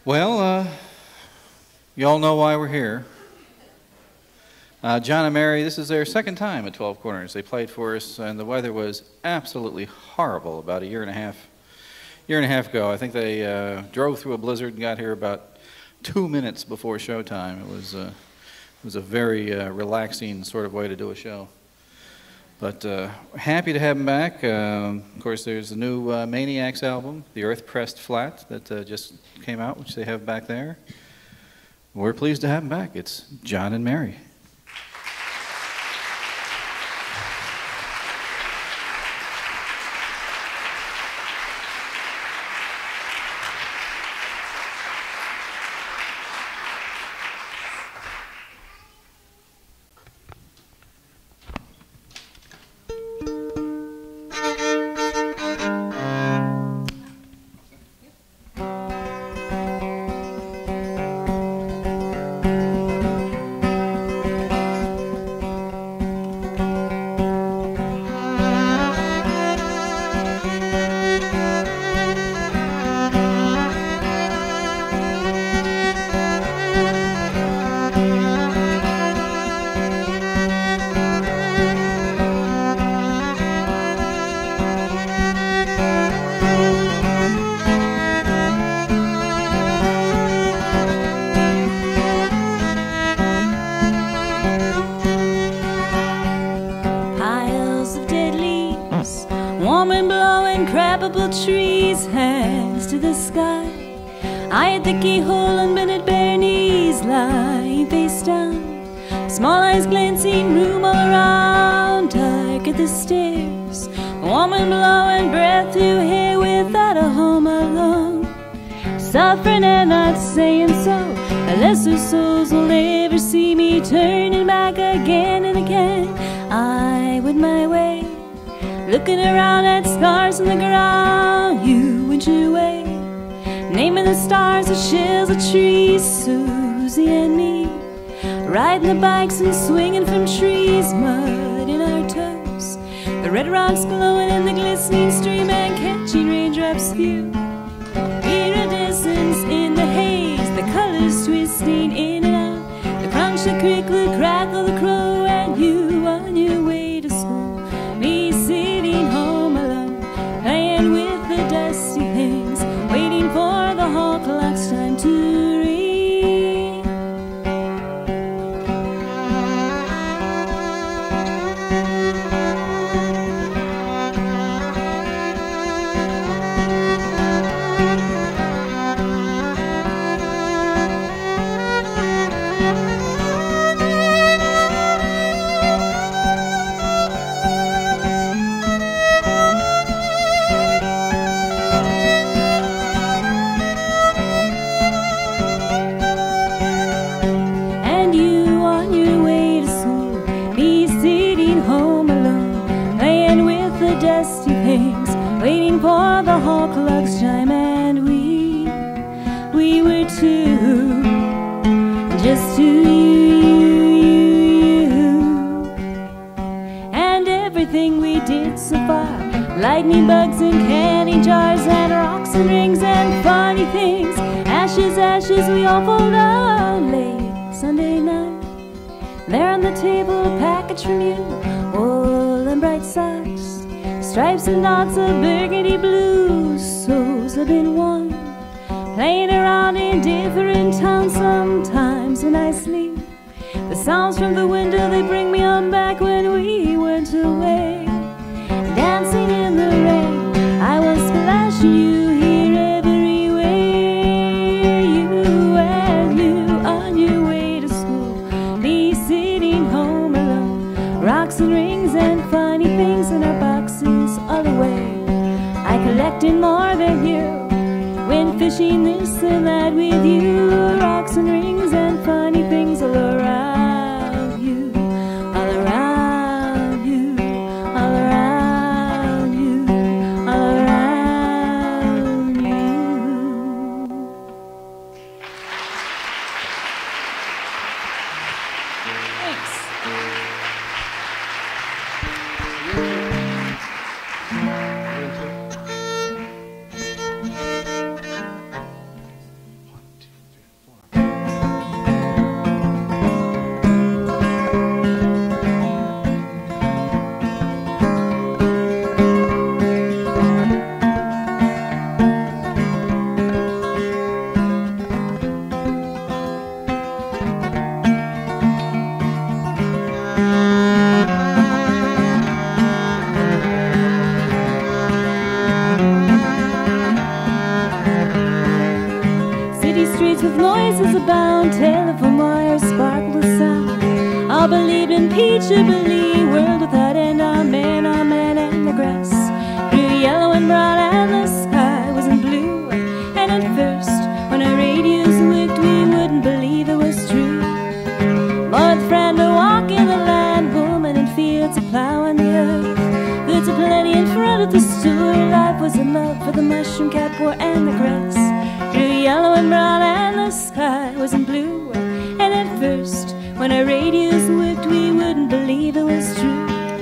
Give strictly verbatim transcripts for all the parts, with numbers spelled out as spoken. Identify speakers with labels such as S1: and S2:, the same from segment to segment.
S1: Well, uh, you all know why we're here. Uh, John and Mary, this is their second time at twelve Corners. They played for us, and the weather was absolutely horrible about a year and a half, year and a half ago. I think they uh, drove through a blizzard and got here about two minutes before showtime. It was, uh, it was a very uh, relaxing sort of way to do a show. But uh, happy to have them back. Um, of course, there's the new uh, Maniacs album, the Earth Pressed Flat, that uh, just came out, which they have back there. We're pleased to have them back. It's John and Mary.
S2: Trees, hands to the sky. I had the keyhole on bended bare knees, lying face down. Small eyes glancing, room all around. Dark at the stairs, woman blowing breath through hair without a home alone. Suffering and not saying so, unless their souls will ever see me turning back again and again. I went my way, looking around at scars on the ground. You went your way, naming the stars, the shells, the trees. Susie and me, riding the bikes and swinging from trees. Mud in our toes, the red rocks glowing in the glistening stream, and catching raindrops few. Iridescence in the haze, the colors twisting in and out. The crunch, the creak, the crackle, the crow, and you on your way to school. Me sitting home alone, playing with the dusty things, waiting for the hall clock's time to ring. Waiting for the hall clock's chime, and we, we were two, just two, you, you, and everything we did so far, lightning bugs and candy jars and rocks and rings and funny things, ashes, ashes, we all fall down late Sunday night. There on the table, a package from you, wool and bright socks, stripes and dots of burgundy blue. Souls have been one, playing around in different towns. Sometimes when I sleep, the sounds from the window, they bring me on back when we went away. Dancing in the rain, I was splashing you here everywhere. You and you on your way to school, me sitting home alone. Rocks and rings and funny things in our boxes all away. I collected more than you, went fishing this and that with you. Rocks and rings and funny things all around you, all around you, all around you, all around you. Thanks. with noises abound, telephone wires sparkled with sound. All believed in peach-jubilee, world without end. Amen, amen, and the grass grew yellow and brown, and the sky wasn't blue. And at first, when our radios worked, we wouldn't believe it was true. Boy with friend to walk in the land, woman in fields a plowing the earth. Goods aplenty in front of the store. Life was in love for the mushroom cat poor, and the grass grew yellow and brown, and the sky wasn't blue. And at first, when our radios worked, we wouldn't believe it was true.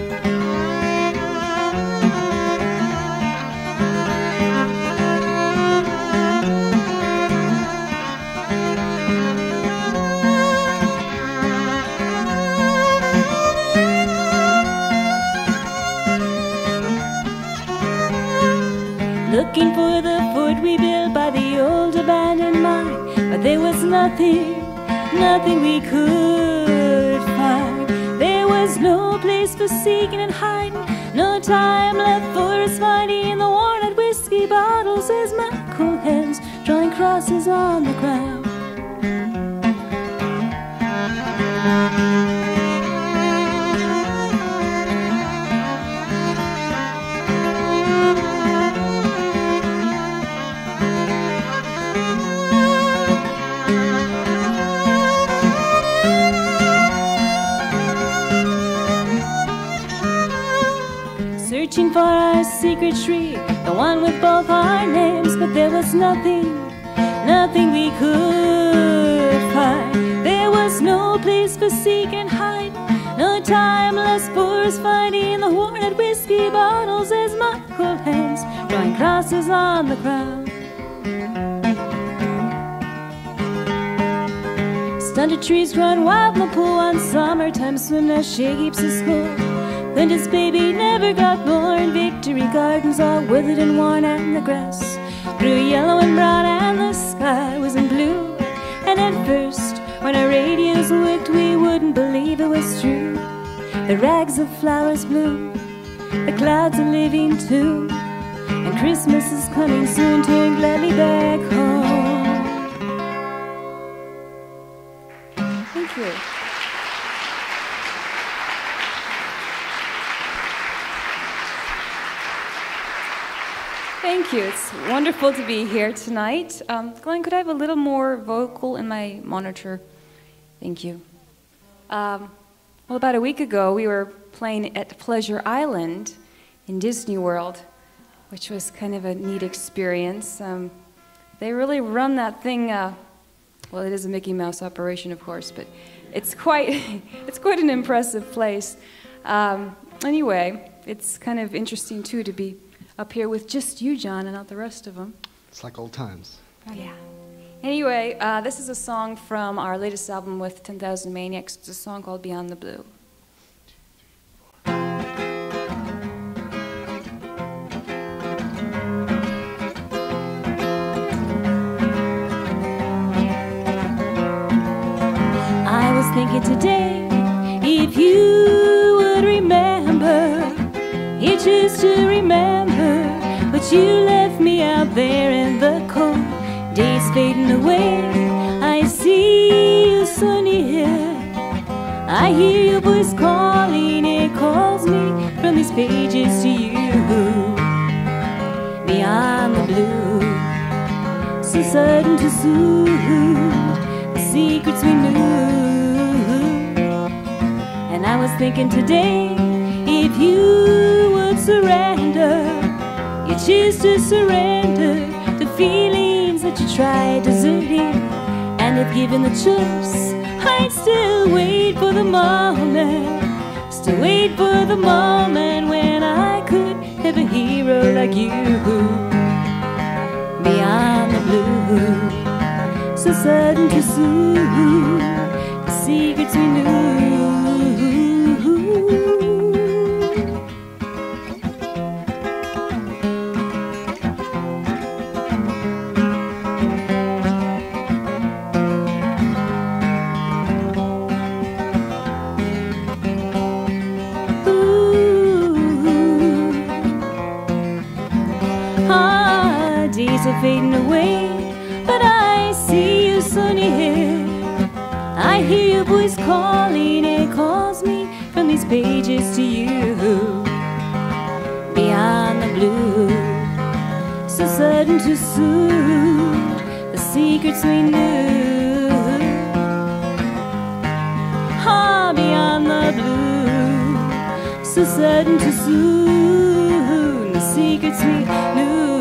S2: Looking for the fort we built by the old abandoned mine, but there was nothing, nothing we could find. There was no place for seeking and hiding, no time left for us finding the worn-out whiskey bottles as my cold hands drawing crosses on the ground. Searching for our secret tree, the one with both our names, but there was nothing, nothing we could find. There was no place for seek and hide, no time left for us finding the worn-out whiskey bottles as my cold hands drawing crosses on the ground. Stunted trees growing wild in the pool on summertime swim, now shake heaps of school. Linda's baby never got born. Victory gardens all withered and worn, and the grass grew yellow and brown, and the sky wasn't blue. And at first, when our radios worked, we wouldn't believe it was true. The rags of flowers bloom, the clouds are living too, and Christmas is coming soon. Turn gladly back home. Thank you. Thank you. It's wonderful to be here tonight. Um, Glenn, could I have a little more vocal in my monitor? Thank you. Um, well, about a week ago, we were playing at Pleasure Island in Disney World, which was kind of a neat experience. Um, they really run that thing. Uh, well, it is a Mickey Mouse operation, of course, but it's quite it's quite an impressive place. Um, anyway, it's kind of interesting too to be up here with just you, John, and not the rest of them.
S3: It's like old times.
S2: Oh, yeah. Anyway, uh, this is a song from our latest album with ten thousand Maniacs. It's a song called Beyond the Blue. I was thinking today, if you would remember, you choose to remember, but you left me out there in the cold. Days fading away, I see you so near. I hear your voice calling, it calls me from these pages to you. Beyond the blue, so sudden to soothe the secrets we knew. And I was thinking today, if you would surrender, you choose to surrender to feelings that you tried deserting. And if given the choice, I'd still wait for the moment, still wait for the moment when I could have a hero like you. Beyond the blue, so sudden to soothe the secrets we knew. Days are fading away, but I see you so near. I hear your voice calling, it calls me from these pages to you. Beyond the blue, so sudden too soon, the secrets we knew. Ah, beyond the blue, so sudden too soon, the secrets we knew.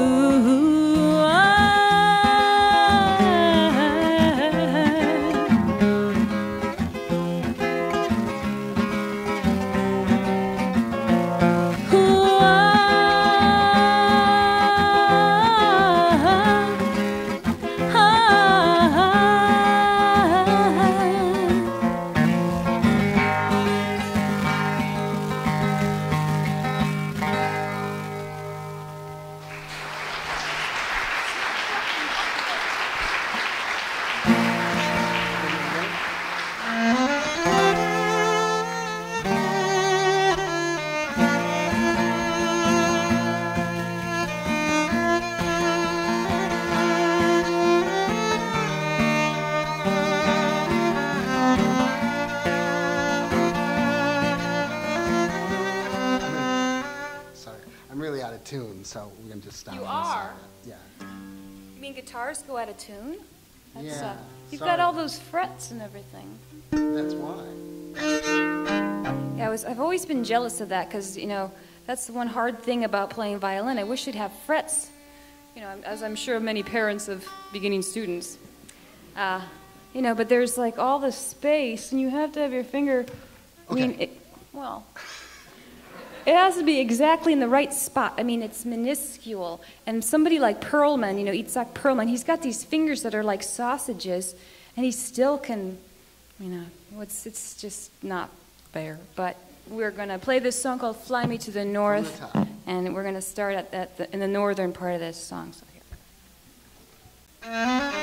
S3: So we're going to just stop.
S4: You are?
S3: Yeah.
S4: You mean guitars go out of tune? That's,
S3: Yeah.
S4: Uh, you've
S3: sorry.
S4: got all those frets and everything.
S3: That's why.
S4: Yeah, I was, I've always been jealous of that because, you know, that's the one hard thing about playing violin. I wish you'd have frets, you know, as I'm sure many parents of beginning students. Uh, you know, but there's like all this space and you have to have your finger, I
S3: Okay.
S4: mean, it, well... It has to be exactly in the right spot. I mean, it's minuscule. And somebody like Perlman, you know, Itzhak Perlman, he's got these fingers that are like sausages, and he still can, you know, it's, it's just not fair. But we're going to play this song called Fly Me to the North,
S3: From the top.
S4: and we're going to start at, at the, in the northern part of this song. So here.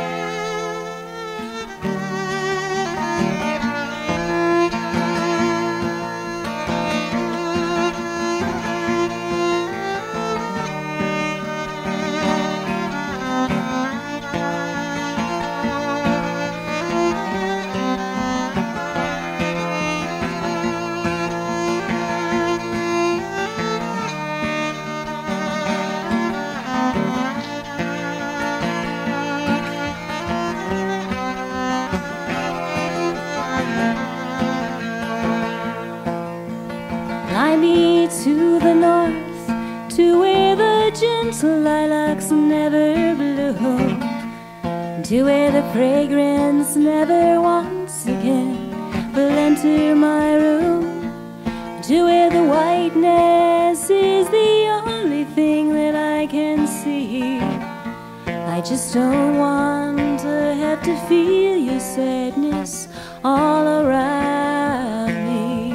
S2: Fly me to the north, to where the gentle lilacs never bloom, to where the fragrance never once again will enter my room, to where the whiteness is the only thing that I can see. I just don't want to have to feel your sadness all around me.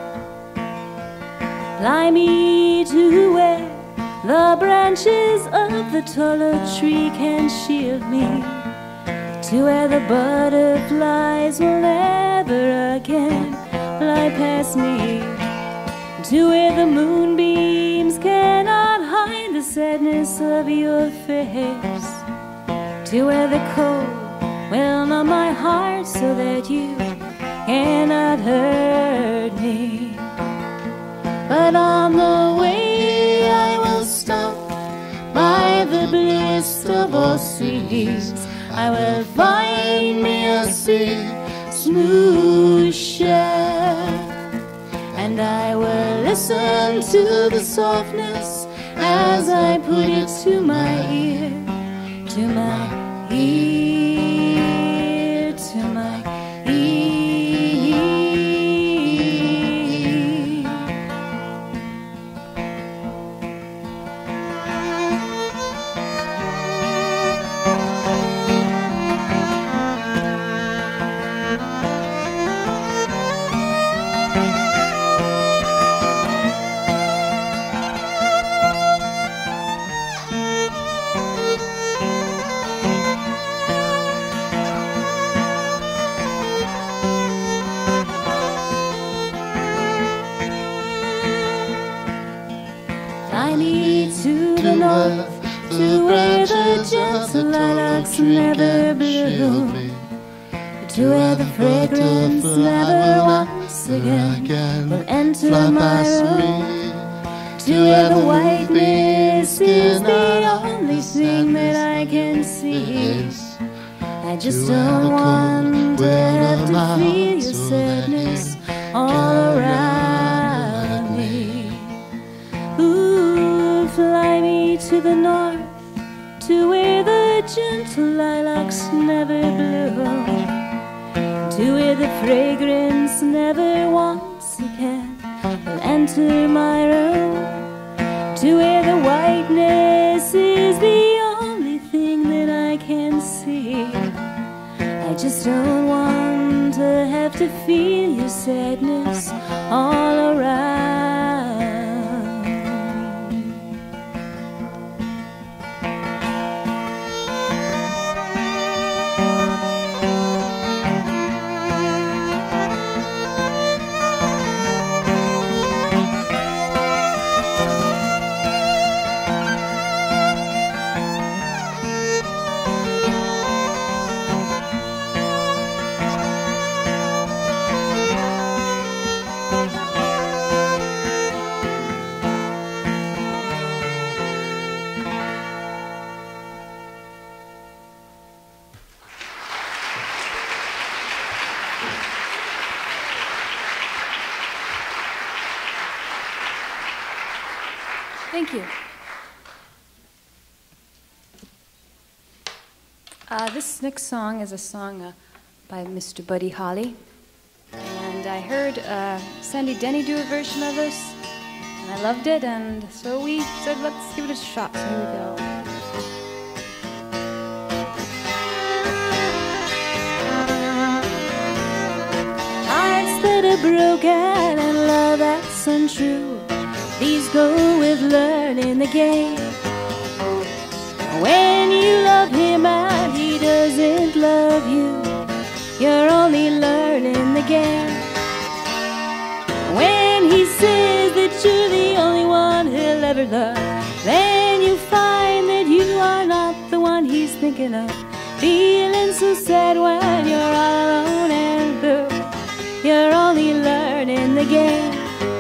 S2: Fly me to where the branches of the taller tree can shield me, to where the butterflies will never again fly past me, to where the moonbeams cannot hide the sadness of your face, to where the cold will numb my heart so that you cannot hurt me. But on the way I will stop by the bluest of all seas. I will find me a sea smooth shore, and I will listen to the softness as I put it to my ear, to my ear, to my ear. the gentle lilacs never bloom, to where the fragrance never once again will enter my room, to where the white mist is the only thing that I can see. I just don't want to have to feel your sadness all around me. Ooh, fly me to the north, to where the gentle lilacs never bloom, to where the fragrance never once again will enter my room, to where the whiteness is the only thing that I can see. I just don't want to have to feel your sadness all around.
S4: Thank you. Uh, this next song is a song uh, by Mister Buddy Holly. And I heard uh, Sandy Denny do a version of this, and I loved it, and so we said, let's give it a shot. So here we go.
S2: Hearts that are broken and love that's untrue, these go with learning the game. When you love him and he doesn't love you, you're only learning the game. When he says that you're the only one he'll ever love, then you find that you are not the one he's thinking of. Feeling so sad when you're all alone and blue, you're only learning the game.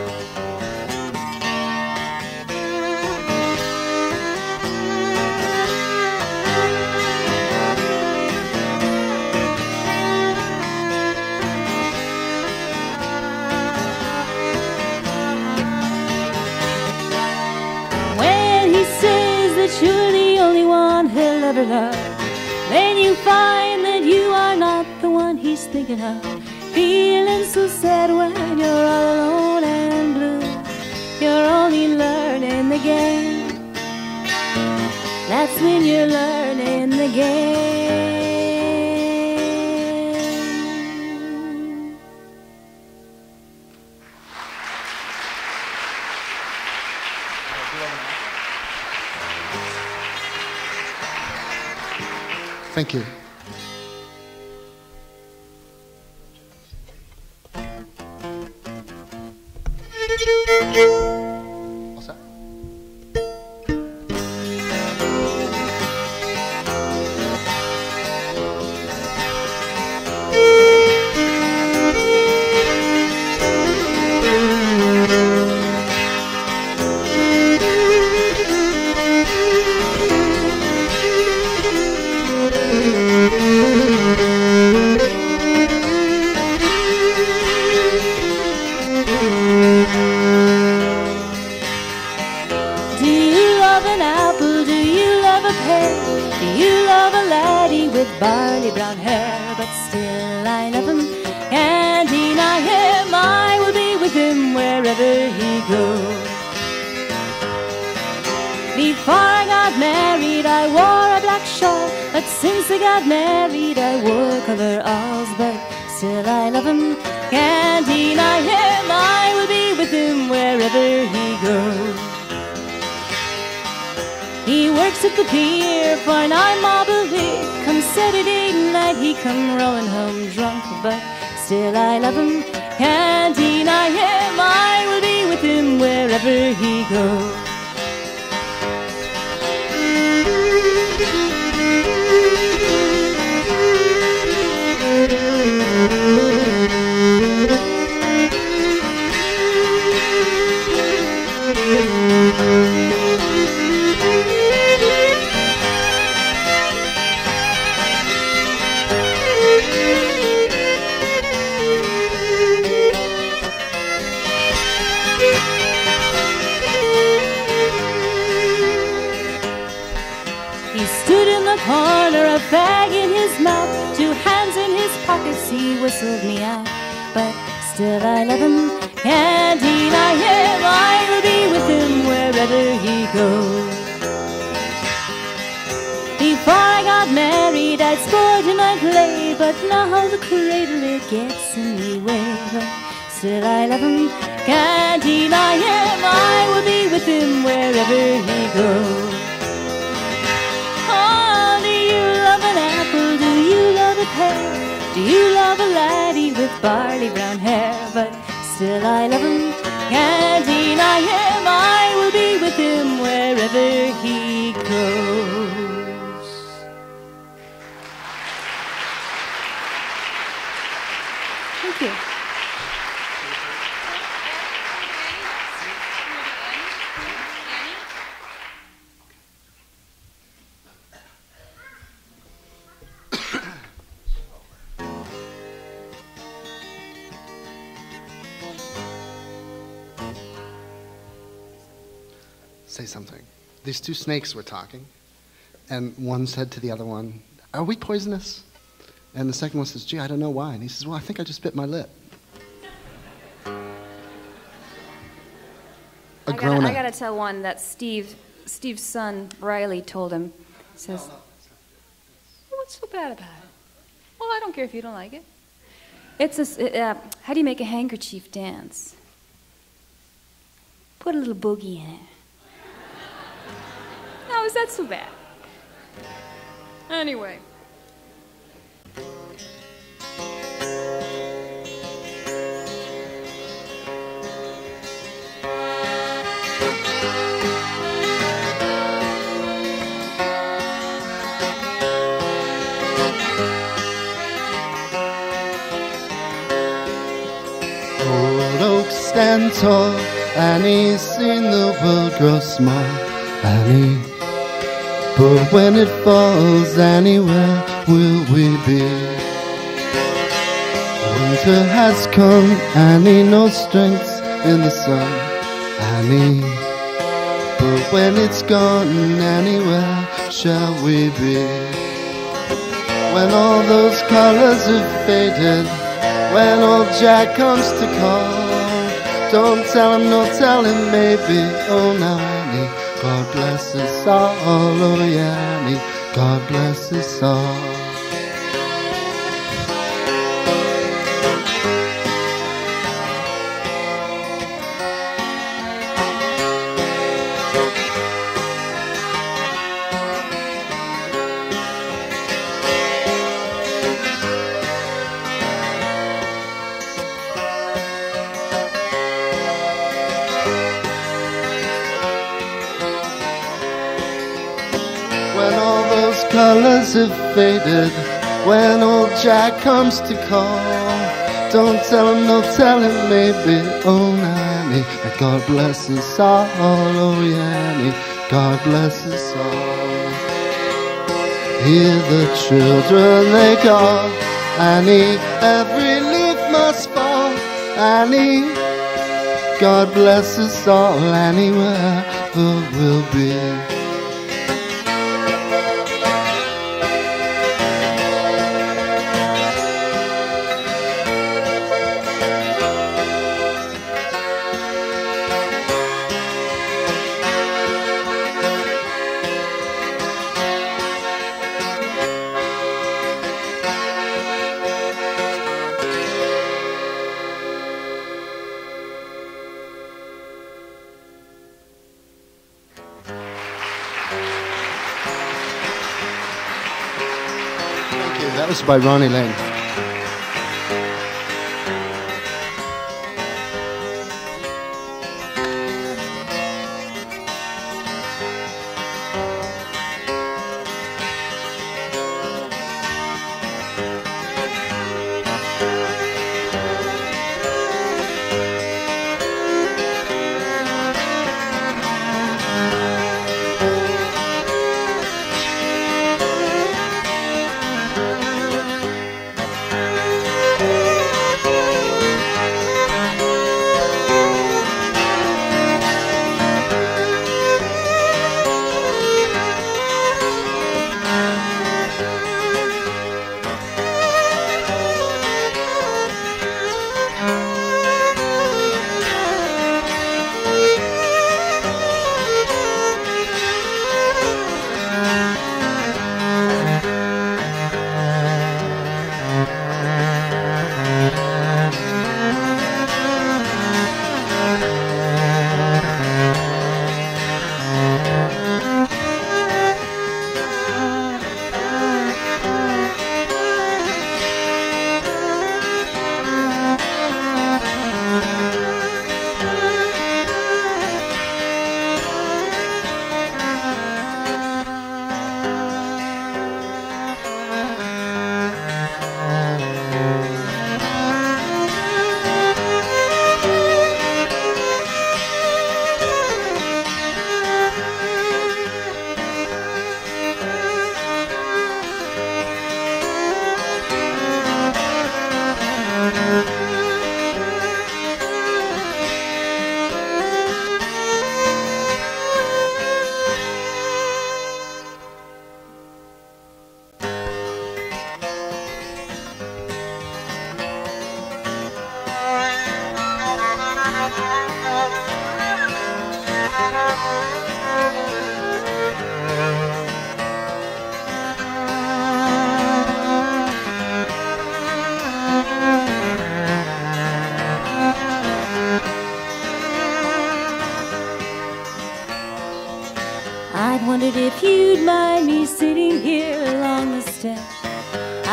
S2: You're the only one he'll ever love, then you find that you are not the one he's thinking of. Feeling so sad when you're all alone and blue, you're only learning the game. That's when you're learning the game.
S3: Thank you. What's that?
S2: Barley brown hair, but still I love him, can't deny him. I will be with him wherever he goes. Before I got married I wore a black shawl, but since I got married I wore coveralls. But still I love him, can't deny him. I will be with him wherever he goes. He works at the pier for nine mob a week. Come Saturday night he come rolling home drunk. But still I love him, can't deny him. I will be with him wherever he goes. the corner, a bag in his mouth, two hands in his pockets, he whistled me out. But still I love him, can't deny him, I will be with him wherever he goes. Before I got married, I'd sport in my play, but now the cradle, it gets in the way. But still I love him, can't deny him, I will be with him wherever he goes. Oh, do you love an apple, do you love a pear, do you love a laddie with barley brown hair? But still I love him, can't deny him, I will be with him wherever he goes. Thank you.
S3: Say something. These two snakes were talking, and one said to the other one, "Are we poisonous?" And the second one says, "Gee, I don't know why." And he says, "Well, I think I just bit my lip." A
S4: I gotta,
S3: grown
S4: I
S3: up.
S4: gotta tell one that Steve, Steve's son Riley told him. He says, "Well, what's so bad about it? Well, I don't care if you don't like it. It's a, s- uh, how do you make a handkerchief dance? Put a little boogie in it. How is that so bad? Anyway."
S3: Old oaks stand tall, and he's seen the world grow small, and he. But when it falls, anywhere will we be? Winter has come, and he knows strength in the sun, and he. But when it's gone, anywhere shall we be? When all those colors have faded, when old Jack comes to call, don't tell him, no, tell him, maybe, oh, now, Annie, God bless us all, oh, yeah, Annie, God bless us all. When all those colors have faded, when old Jack comes to call, don't tell him, no, tell him, maybe, oh, Annie, and God bless us all, oh, yeah, Annie, God bless us all. Hear the children, they call, Annie, every leaf must fall, Annie, God bless us all, Annie, wherever we'll be. Thank you. That was by Ronnie Lane.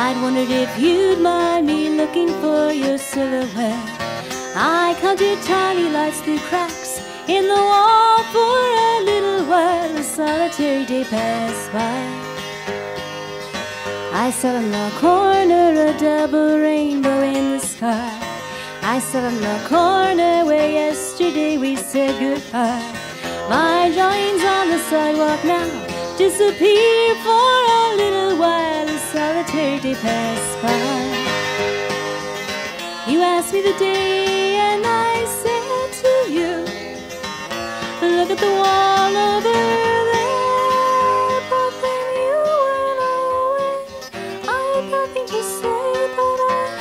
S2: I'd wondered if you'd mind me looking for your silhouette. I counted tiny lights through cracks in the wall for a little while. A solitary day passed by. I saw in the corner a double rainbow in the sky. I saw in the corner where yesterday we said goodbye. My drawings on the sidewalk now disappear for a little while. A solitary day passed by. You asked me the day and I said to you, look at the wall over there. But then you went away. I had nothing to say, but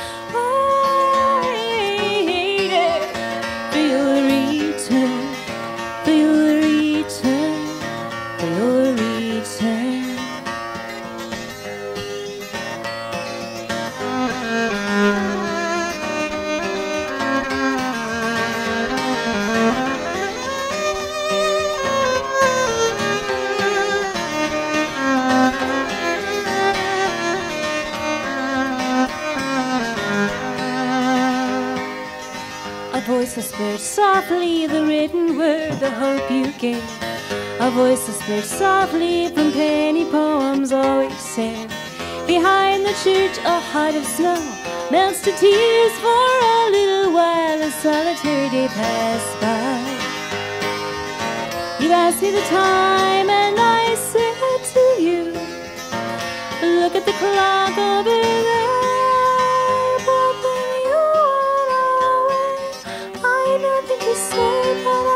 S2: I waited for your return, for your return, for your return. A voice whispered softly the written word, the hope you gave. A voice whispered softly from penny poems always said. Behind the church a heart of snow melts to tears for a little while. A solitary day passed by. You asked me the time and I said to you, look at the clock over there. But then you went away. I had nothing to say, but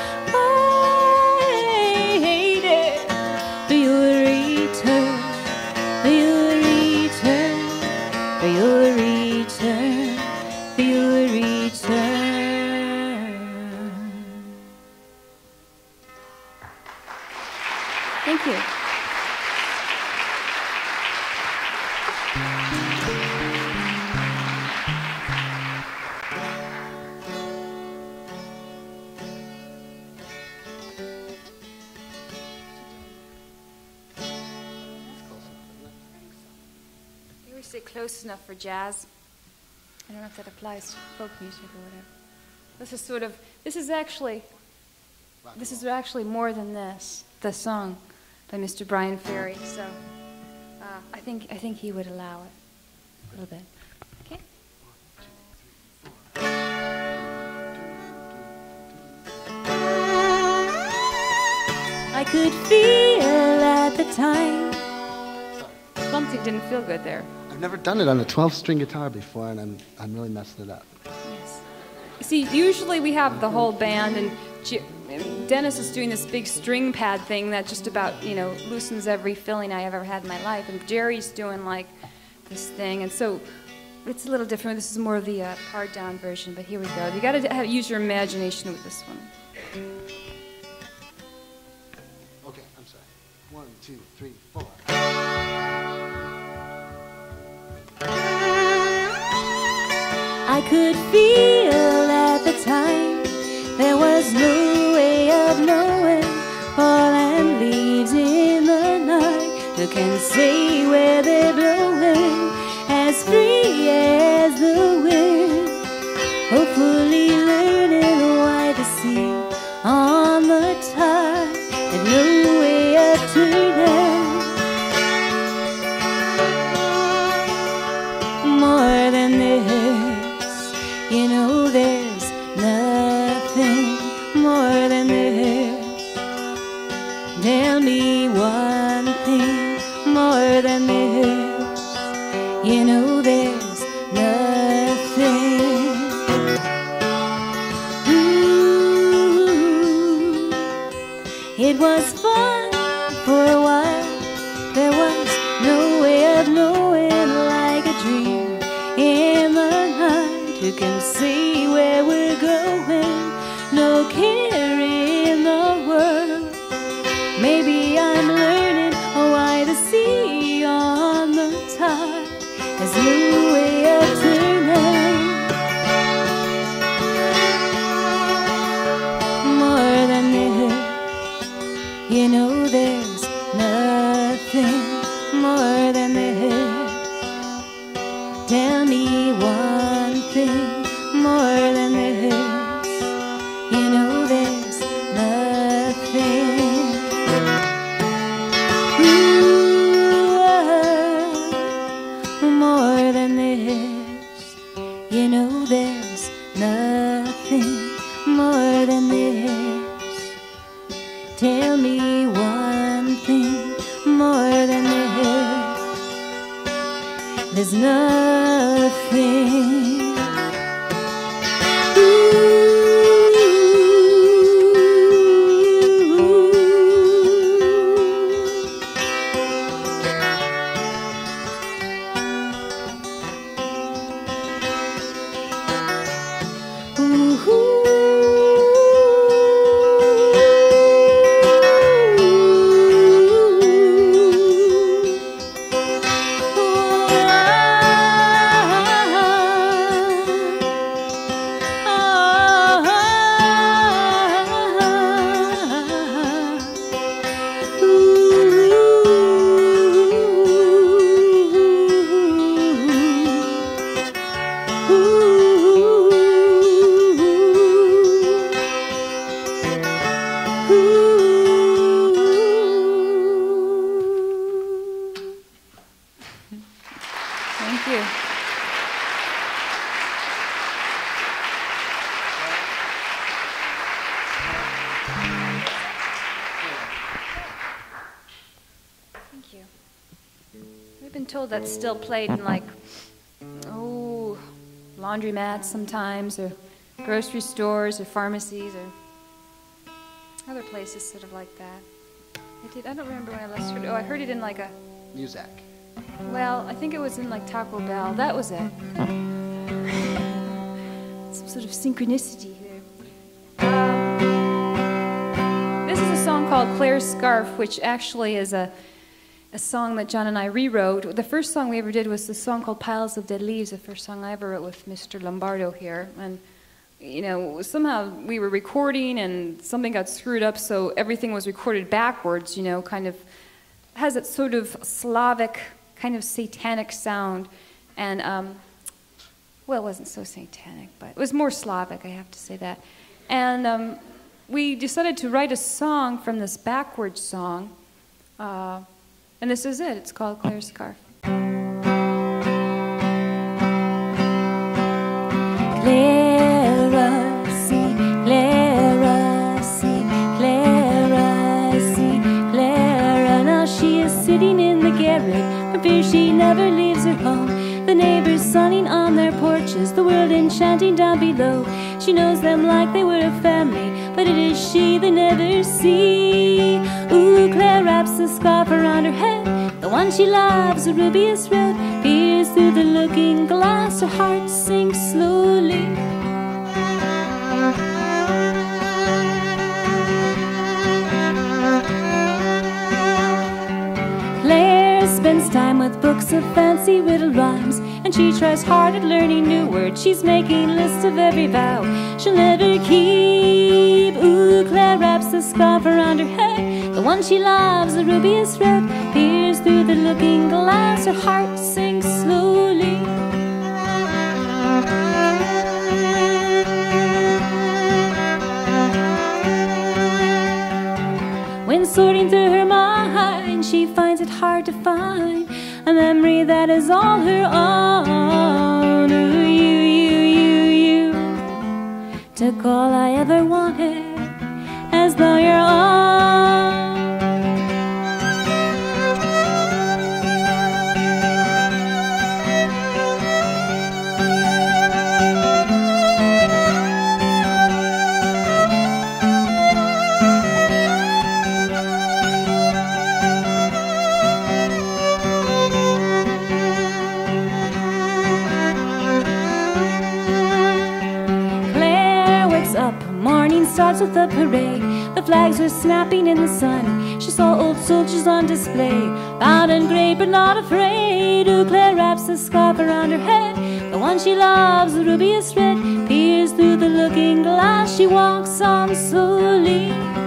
S2: I waited for your return, for your return, for your return, for your return. Thank you.
S4: They always say close enough for jazz. I don't know if that applies to folk music or whatever. This is sort of, this is actually, this is actually more than this, the song by Mister Brian Ferry. So uh, I think I think he would allow it a little bit. Okay.
S2: I could feel at the time.
S4: Something didn't feel good there.
S3: I've never done it on a twelve-string guitar before, and I'm I'm really messing it up.
S4: Yes. See, usually we have the whole band, and G- Dennis is doing this big string pad thing that just about, you know, loosens every feeling I have ever had in my life, and Jerry's doing like this thing, and so it's a little different. This is more of the uh, pared down version, but here we go. You got to have, use your imagination with this one.
S3: Okay, I'm sorry. One, two, three, four.
S2: I could feel at the time there was no way of knowing. Falling leaves in the night, who can say where they're blowing? As free as the wind, hopefully learning why the sea on the tide had no way of turning. More than this, you know there's nothing more than this. Tell me one thing more than this, you know there's nothing. Ooh, it was fun for a while, there was no way of knowing, like a dream in the night. Who can see where we're going? No care in the world. Maybe I'm learning why the sea on the tide has no way of turning. More than this, you know there's nothing more than this. there's nothing.
S4: Thank you. Thank you. We've been told that's still played in like, oh, laundromats sometimes, or grocery stores, or pharmacies, or other places sort of like that. I did. I don't remember when I last heard it. Oh, I heard it in like a
S3: Muzak.
S4: Well, I think it was in like Taco Bell. That was it. Some sort of synchronicity here. Um, this is a song called Claire's Scarf, which actually is a, a song that John and I rewrote. The first song we ever did was the song called Piles of Dead Leaves, the first song I ever wrote with Mister Lombardo here. And, you know, somehow we were recording and something got screwed up, so everything was recorded backwards, you know, kind of has that sort of Slavic, kind of satanic sound, and um, well, it wasn't so satanic, but it was more Slavic, I have to say that. And um, we decided to write a song from this backwards song, uh, and this is it. It's called Claire's Scarf.
S2: Clara, see, Clara, see, Clara, see, Clara. Now she is sitting in the garret, for fear she never leaves her home. The neighbors sunning on their porches, the world enchanting down below. She knows them like they were a family, but it is she they never see. Ooh, Claire wraps a scarf around her head, the one she loves, a rubious red, peers through the looking glass, her heart sinks slowly. Claire spends time with books of fancy riddle rhymes, and she tries hard at learning new words. She's making lists of every vow she'll never keep. Ooh, Claire wraps the scarf around her head, the one she loves, the rubious red, peers through the looking glass, her heart sinks slowly. When sorting through her mind, she finds it hard to find a memory that is all her own. Ooh, you, you, you, you took all I ever wanted, as though you're all. Morning starts with a parade. The flags were snapping in the sun. She saw old soldiers on display, bound and great but not afraid. Ooh, Claire wraps a scarf around her head, the one she loves, the rubious red, peers through the looking glass. She walks on slowly.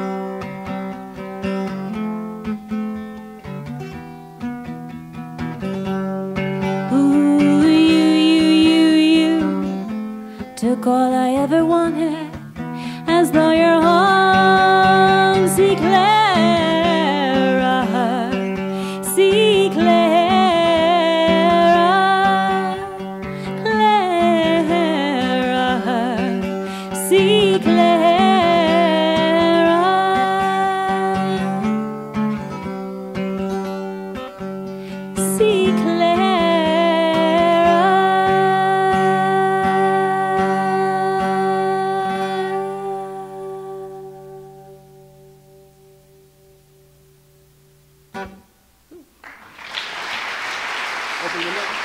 S2: Ooh, you, you, you, you took all I ever wanted, as though you're home. See, Clara, see, Clara, Clara, see, Clara, see, Clara.
S3: Open your mouth.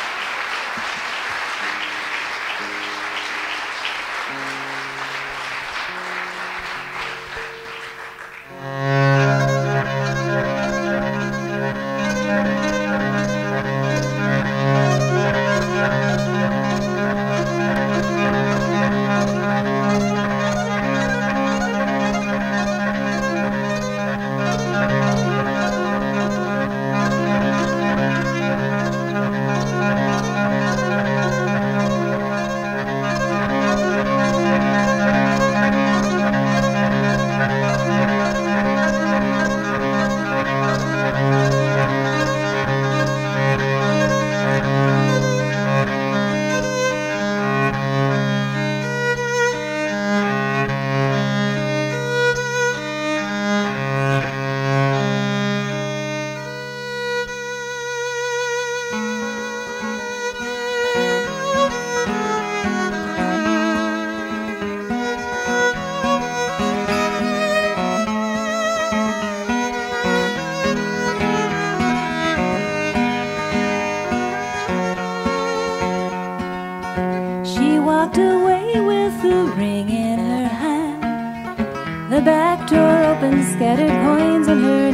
S2: Walked away with the ring in her hand. The back door open, scattered coins on her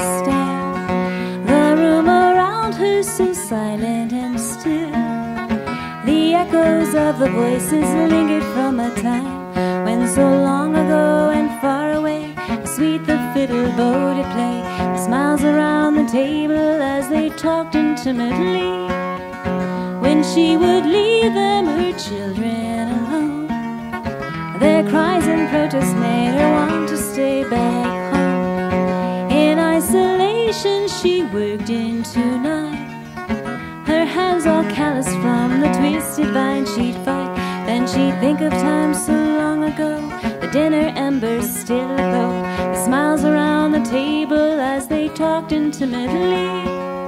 S2: nightstand. The room around her so silent and still. The echoes of the voices lingered from a time when so long ago and far away, sweet the fiddle bowed at play. The smiles around the table as they talked intimately. When she would leave them, her children alone, their cries and protests made her want to stay back home. In isolation she worked into night, her hands all calloused from the twisted vine. She'd fight, then she'd think of times so long ago, the dinner embers still aglow, the smiles around the table as they talked intimately.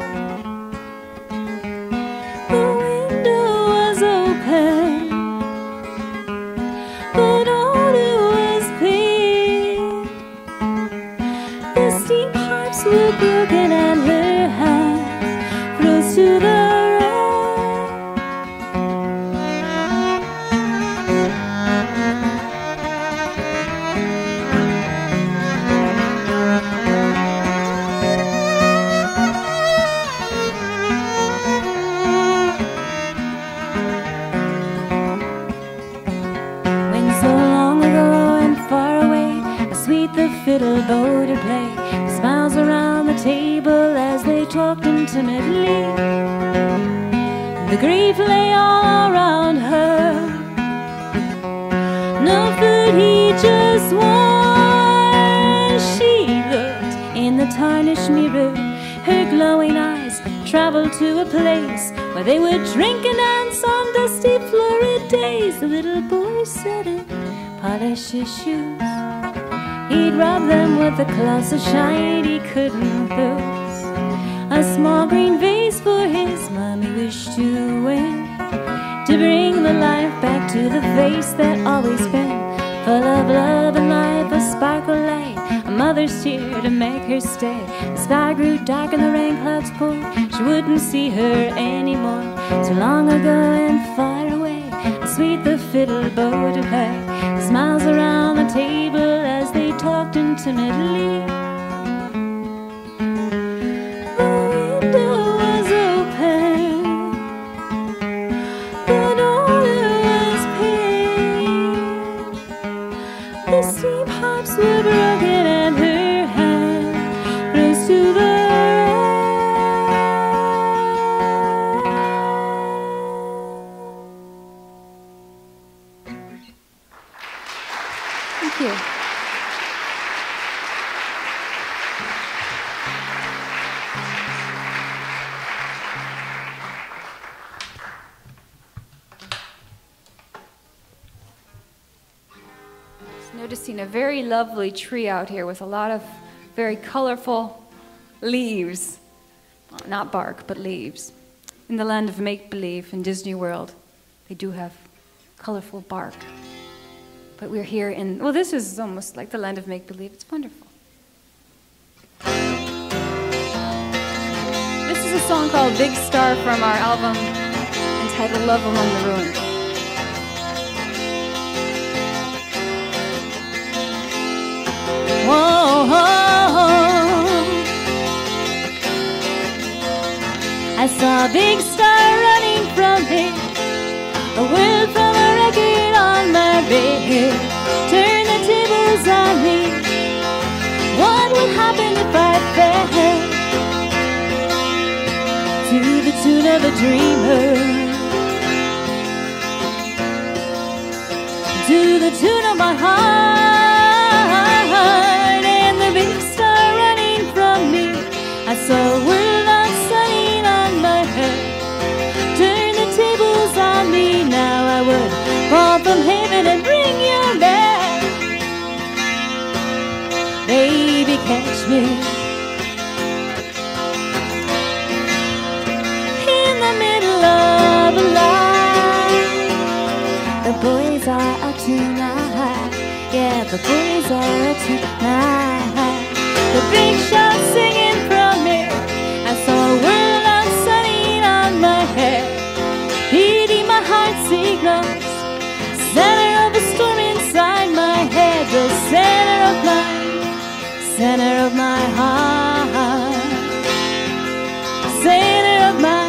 S2: But all it was pink. The steam pipes were broken and her hand froze to the fiddle bowed her play, the smiles around the table as they talked intimately. The grief lay all around her, no food he just won. She looked in the tarnished mirror, her glowing eyes traveled to a place where they would drink and dance on dusty florid days. The little boy said it, polish his shoes, he'd rub them with the cloth so shine he couldn't lose. A small green vase for his mommy wished to win, to bring the life back to the face that always been full of love and life, a sparkle light, a mother's tear to make her stay. The sky grew dark and the rain clouds poured, she wouldn't see her anymore. So long ago and far away, sweet the fiddle bowed her play, the smiles around the table as they talked intimately. The window was open, but all it was pink. The steam pipes were broken and her hand rose to the Thank you. Just noticing a very lovely tree out here with a lot of very colorful leaves. Not bark, but leaves. In the land of make-believe in Disney World, they do have colorful bark. But we're here in, well, this is almost like the land of make-believe. It's wonderful. This is
S4: a song called Big Star from our album entitled Love Among the Ruins.
S2: Whoa, whoa, whoa. I saw a big star running from me, a word from a record on my bed. Turn the tables on me. What would happen if I fell to the tune of a dreamer, to the tune of my heart, and the big star running from me? I saw a world of sunny on my head. Turn the tables on me now. I would fall from heaven and bring you back. Baby, catch me in the middle of a line. The boys are out tonight. Yeah, the boys are out tonight. The big shot singing from me. I saw a world of sunny on my head. Beating my heart signals. Center of a storm inside my head. The center of my, center of my heart. Center of my,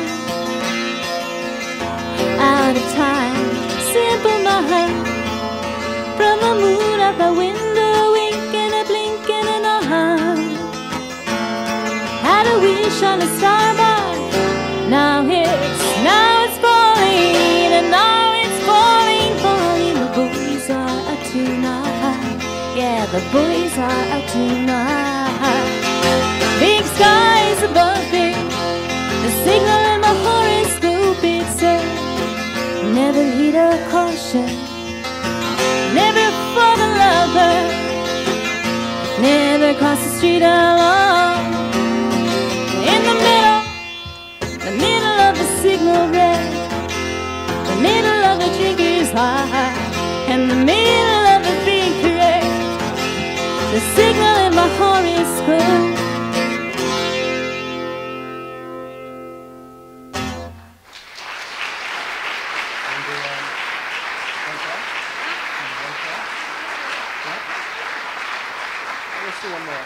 S2: out of time. Simple mind. From the moon out the window, a wink and a blink and an arm. Had a wish on a starboard. Now it's, now it's falling, and now it's falling, falling. The boys are out tonight. Yeah, the boys are out tonight. Big skies above me. The signal in my horoscope, it said, never heed a caution. Never for the lover. Never cross the street alone. In the middle, the middle of the signal red, the middle of the drinker's heart, and the middle of the being correct. The signal in my horoscope.
S3: Let's do one more.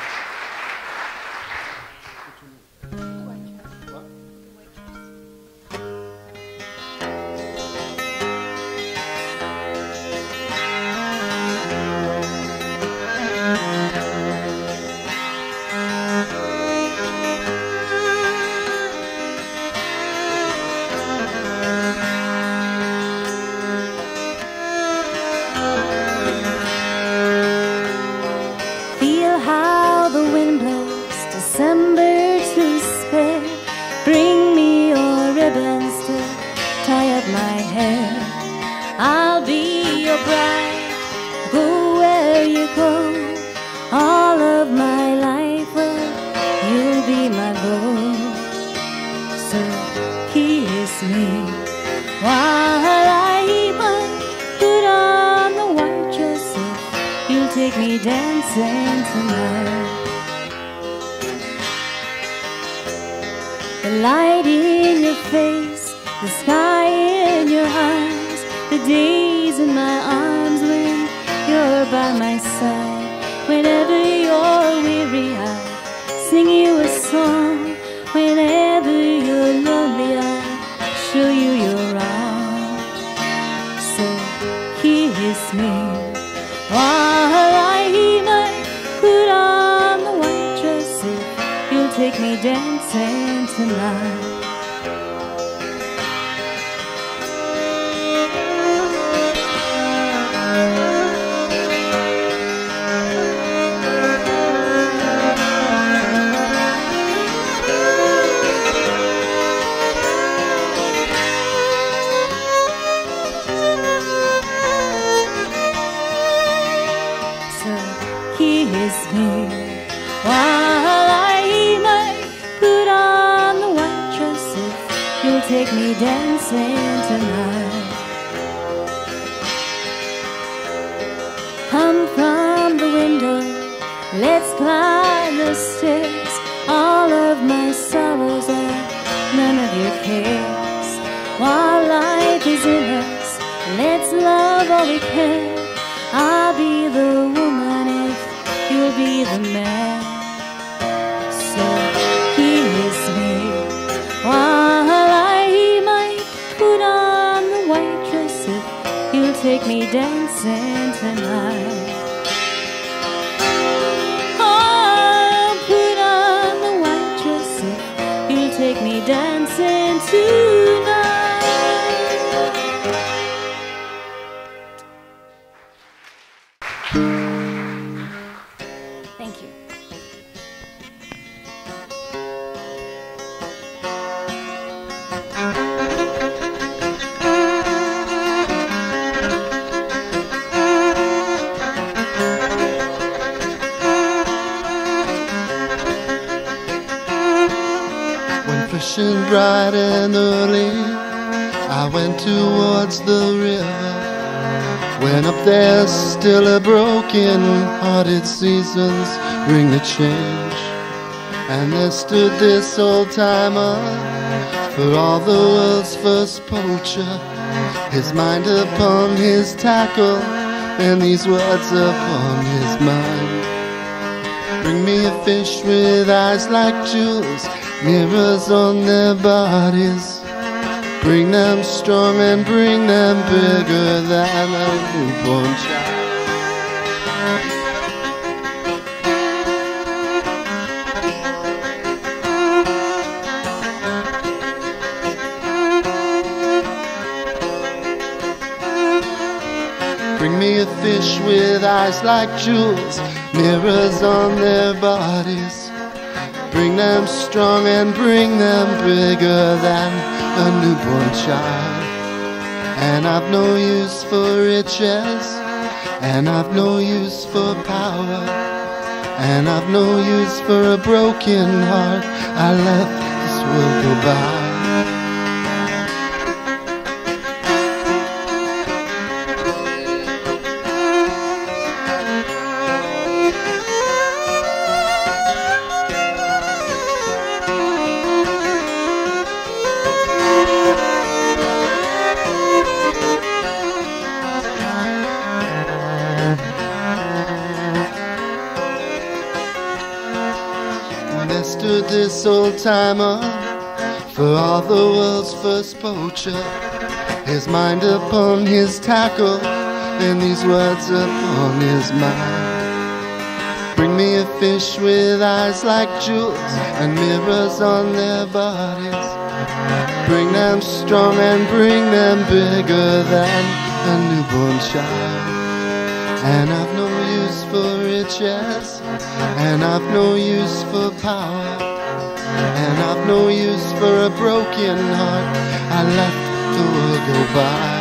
S2: Feel how the wind blows, December to spare. Bring me your ribbons to tie up my hair. I'll be your bride, go where you go. All of my life, well, you'll be my beau. So kiss me while I even put on the white dress. You'll take me dancing tonight. The light in your face, the sky in your eyes, the days in my arms when you're by my side. Whenever you're weary, I'll sing you a song. Whenever you're lonely, I'll show you your arms. So kiss me while I might put on the white dress. If you'll take me dancing tonight. Kiss me while I might put on the white dress. If you'll take me dancing tonight. Come from the window, let's climb the stairs. All of my sorrows are while life is in us. Let's love all we can. I'll be the woman if you'll be the man. So kiss me while I might put on the white dress if you'll take me dancing tonight. I'll put on the white dress if you'll take me dancing tonight.
S4: Thank you.
S3: When fishing bright and early, I went towards the river. When up there still a broken-hearted seasons bring the change. And there stood this old-timer, for all the world's first poacher, his mind upon his tackle, and these words upon his mind. Bring me a fish with eyes like jewels, mirrors on their bodies. Bring them strong and bring them bigger than a newborn child. Bring me a fish with eyes like jewels, mirrors on their bodies. Bring them strong and bring them bigger than a newborn child. And I've no use for riches, and I've no use for power, and I've no use for a broken heart. I let this world go by. There stood this old-timer, for all the world's first poacher, his mind upon his tackle, and these words upon his mind. Bring me a fish with eyes like jewels, and mirrors on their bodies. Bring them strong and bring them bigger than a newborn child. And I've no use for riches, and I've no use for power, and I've no use for a broken heart. I let the world go by.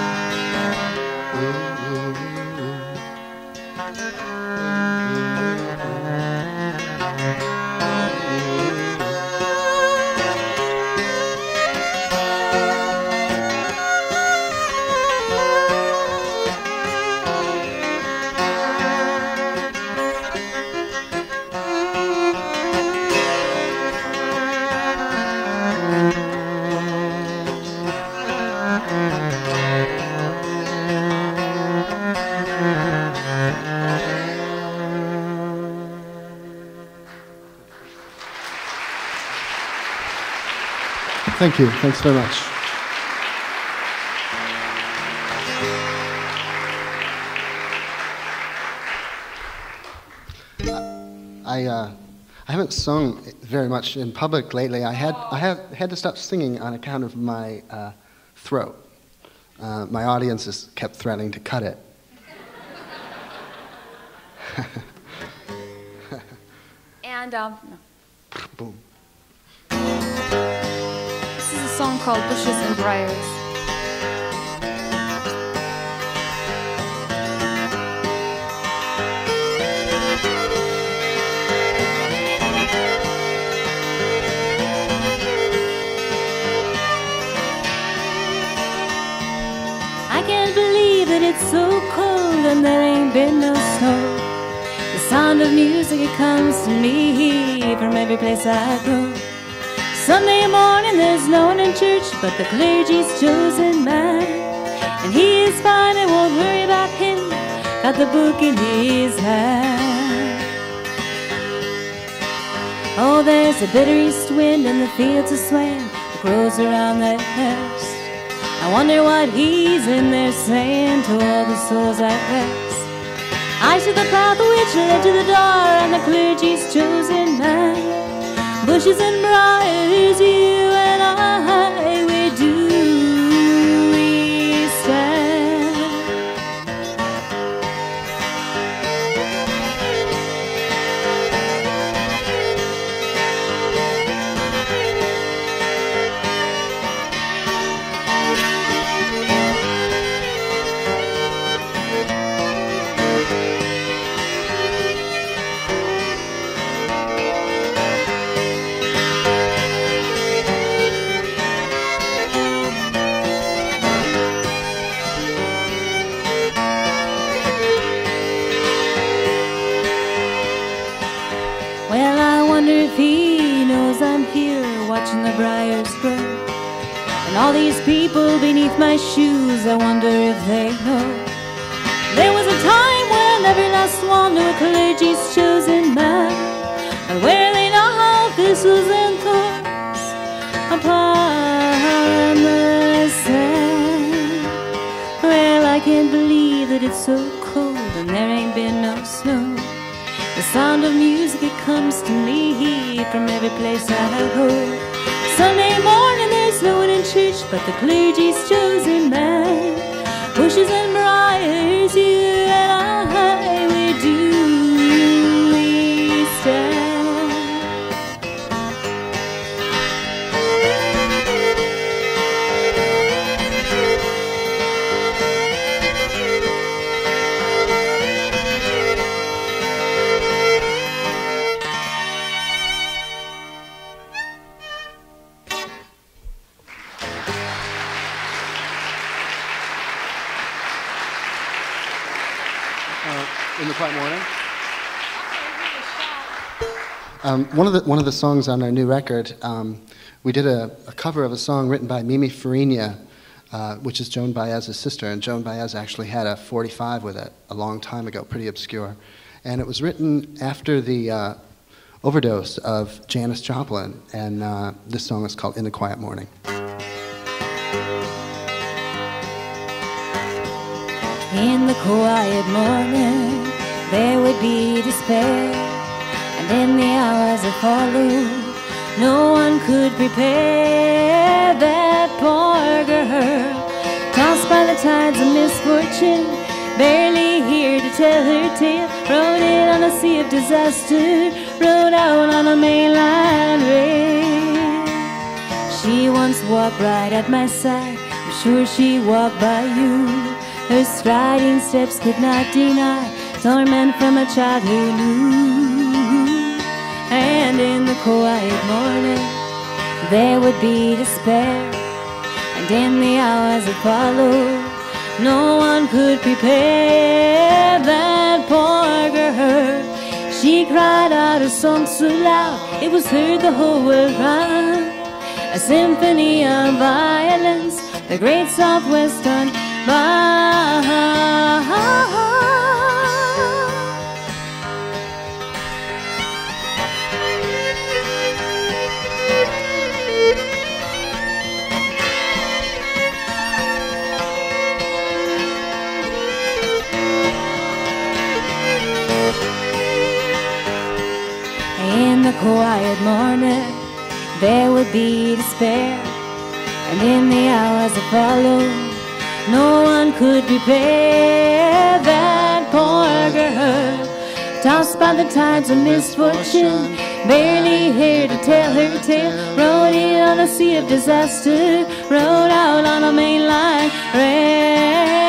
S3: Thank you. Thanks very much. I uh, I haven't sung very much in public lately. I had I have had to stop singing on account of my uh, throat. Uh, my audience has kept threatening to cut it.
S4: And um,
S3: Boom.
S4: this is a song called Bushes and Briars.
S2: I can't believe that it's so cold and there ain't been no snow. The sound of music, it comes to me from every place I go. Sunday morning there's no one in church but the clergy's chosen man. And he is fine, I won't worry about him, got the book in his hand. Oh, there's a bitter east wind and the fields are swaying, the crows are on their nest. I wonder what he's in there saying to all the souls at rest. I see the path which led to the door and the clergy's chosen man. Bushes and briars, you and I, where do we stand? Well, I wonder if he knows I'm here watching the briars grow. And all these people beneath my shoes, I wonder if they know. There was a time when every last one knew a clergy's chosen man, and where they know how thistles and thorns upon the sand. Well, I can't believe that it's so cold and there ain't been no snow. The sound of music, it comes to me from every place I go. Sunday morning there's no one in church but the clergy's chosen man. Bushes and briars, you and I, where do we stand?
S3: In the Quiet Morning. Um, one of the one of the songs on our new record, um, we did a, a cover of a song written by Mimi Farina, uh, which is Joan Baez's sister, and Joan Baez actually had a forty-five with it a long time ago, pretty obscure, and it was written after the uh, overdose of Janis Joplin, and uh, this song is called "In the Quiet Morning."
S2: In the quiet morning there would be despair, and in the hours that followed no one could prepare. That poor girl, tossed by the tides of misfortune, barely here to tell her tale, rode it on a sea of disaster, rode out on a mainline rail. She once walked right at my side, I'm sure she walked by you. Her striding steps could not deny torment from a child who knew. And in the quiet morning there would be despair, and in the hours that followed no one could prepare. That poor girl, she cried out a song so loud it was heard the whole world round. A symphony of violence, the great southwestern by. In the quiet morning there would be despair, and in the hours that followed no one could prepare. That poor girl, tossed by the tides of misfortune, barely here to tell her tale, rode in on a sea of disaster, rode out on a mainline rail.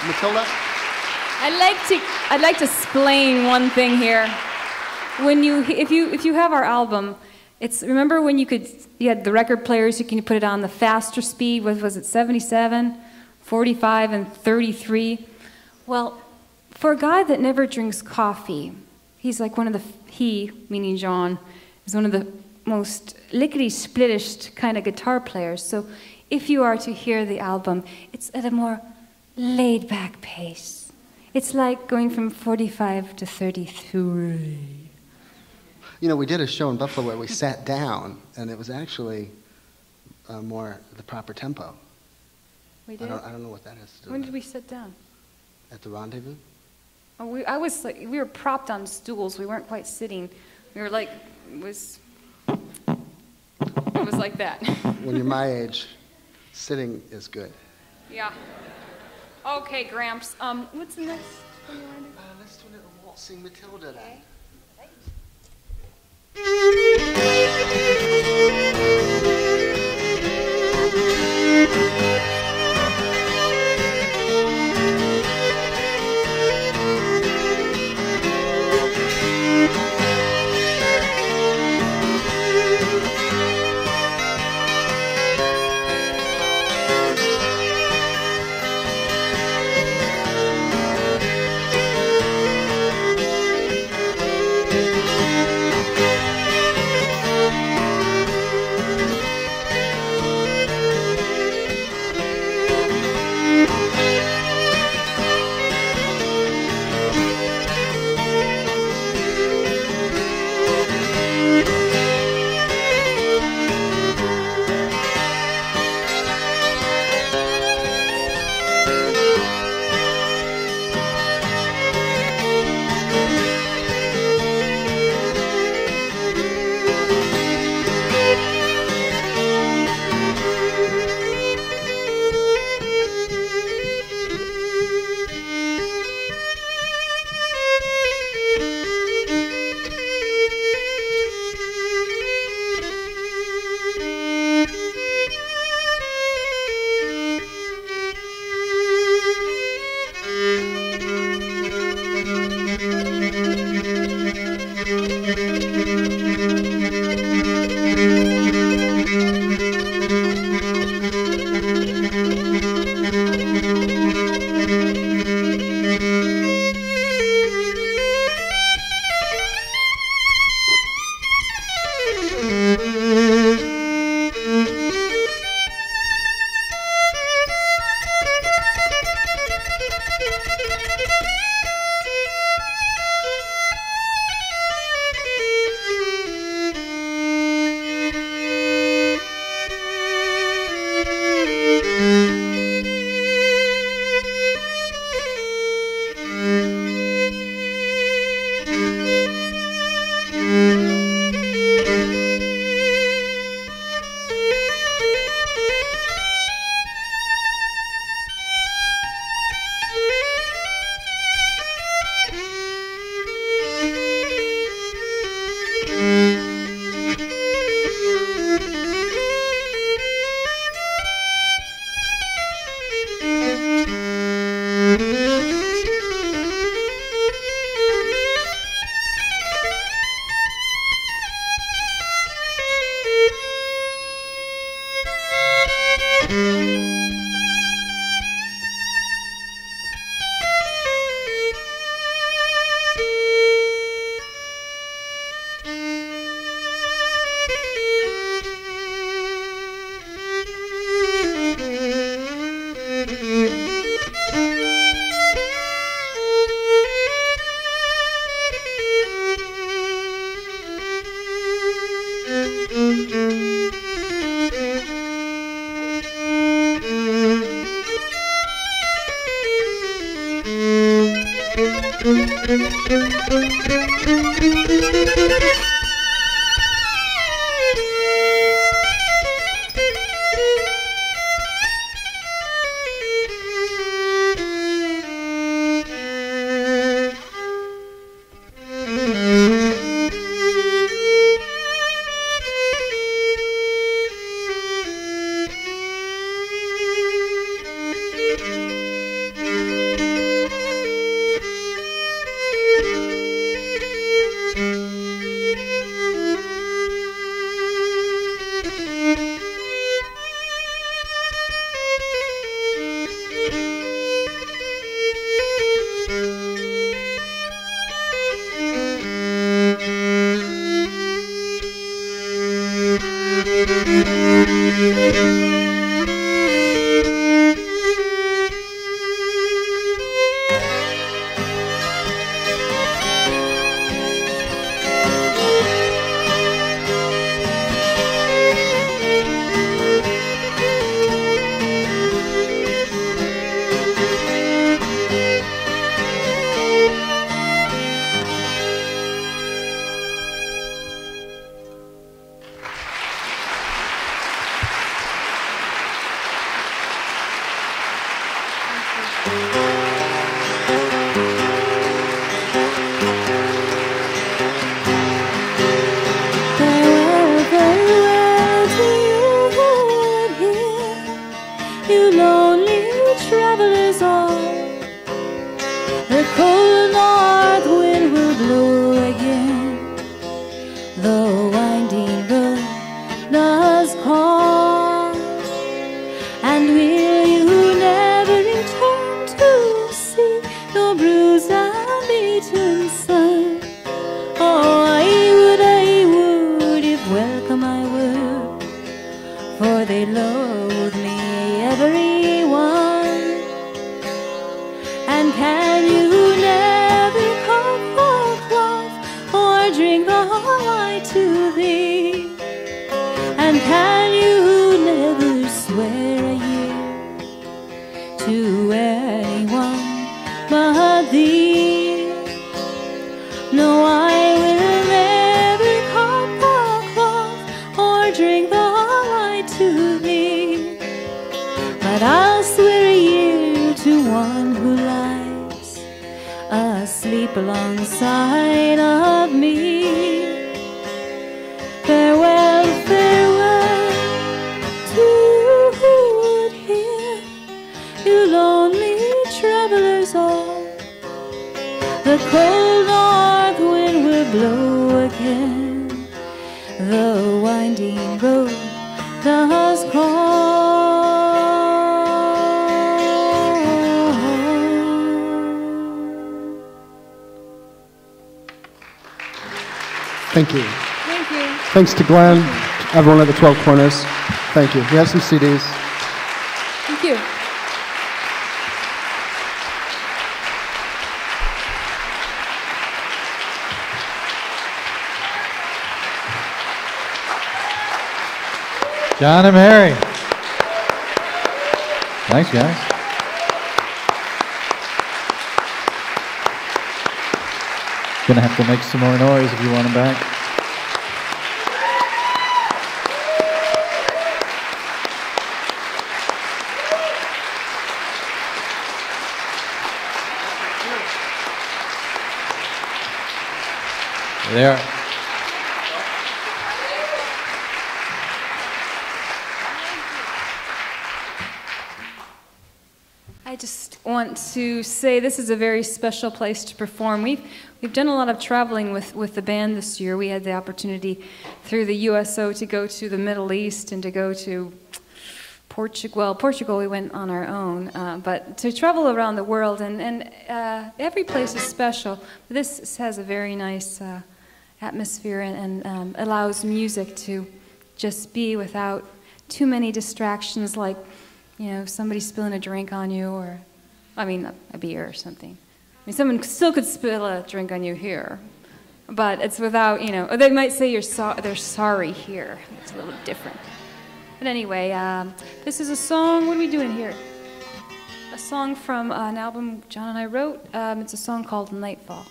S3: Matilda?
S4: I'd like to I'd like to explain one thing here. When you if you if you have our album, it's remember when you could you had the record players, you can put it on the faster speed, what was it, seventy-seven, forty-five, and thirty-three? Well, for a guy that never drinks coffee, he's like one of the he, meaning John, is one of the most lickety-splittish kind of guitar players. So if you are to hear the album, it's at a more laid-back pace. It's like going from forty-five to thirty-three.
S3: You know, we did a show in Buffalo where we sat down, and it was actually uh, more the proper tempo.
S4: We did?
S3: I don't, I don't know what that has to do
S4: When
S3: with
S4: did we sit down?
S3: it. At the Rendezvous?
S4: Oh, we, I was like, we were propped on stools. We weren't quite sitting. We were like, it was, it was like that.
S3: When you're my age, sitting is good.
S4: Yeah. Okay, Gramps. Um, what's the next one you want to do?
S3: Uh, let's do a little waltzing Matilda then. Thank you.
S2: you lonely travelers all. The cold north wind will blow again. The winding road does call. And will you never return to see your bruised and beaten son? Oh, I would, I would, if welcome I would, for they loathe me, everyone. And can you never cough or cloth or drink the wine to thee? And can you never swear a year to anyone but thee? No, I will never cough or cloth or drink the wine to thee, but I'll swear a year to one who lies asleep alongside of me. Farewell, farewell to Wood Hill, you lonely travelers all. The cold north wind will blow again. The winding road does call.
S3: Thank you.
S4: Thank you.
S3: Thanks to Glenn, everyone at the twelve Corners. Thank you. We have some C Ds.
S4: Thank you.
S1: John and Mary. Thanks, guys. Gonna have to make some more noise if you want them back. There.
S4: I just want to say this is a very special place to perform. We've, we've done a lot of traveling with, with the band this year. We had the opportunity through the U S O to go to the Middle East and to go to Portugal. Well, Portugal we went on our own, uh, but to travel around the world, and, and uh, every place is special. This has a very nice uh, atmosphere and, and um, allows music to just be without too many distractions, like, you know, somebody spilling a drink on you, or, I mean, a, a beer or something. I mean, someone still could spill a drink on you here, but it's without, you know, or they might say you're so, they're sorry here. It's a little different. But anyway, um, this is a song, what are we doing here? A song from uh, an album John and I wrote. Um, it's a song called Nightfall.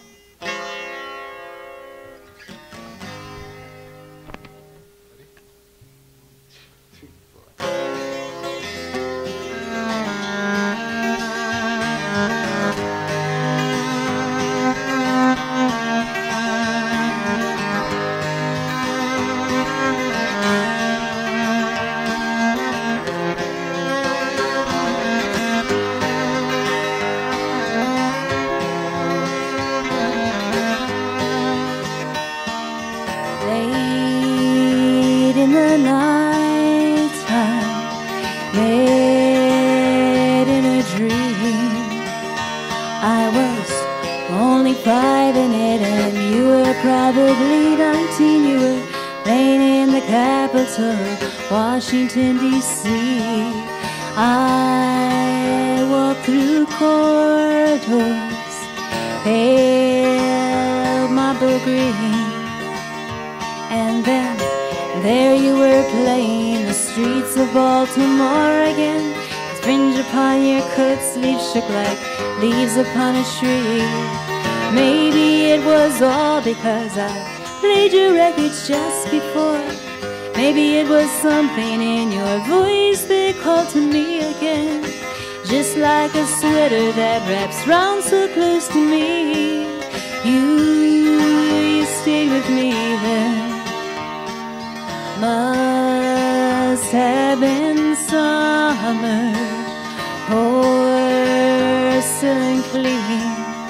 S2: Washington, D C I walk through corridors, pale marble green, and then there you were playing the streets of Baltimore again. The fringe upon your coat sleeve shook like leaves upon a tree. Maybe it was all because I played your records just before. Maybe it was something in your voice that called to me again, just like a sweater that wraps round so close to me. You, you stayed with me then. Must have been summer. clean.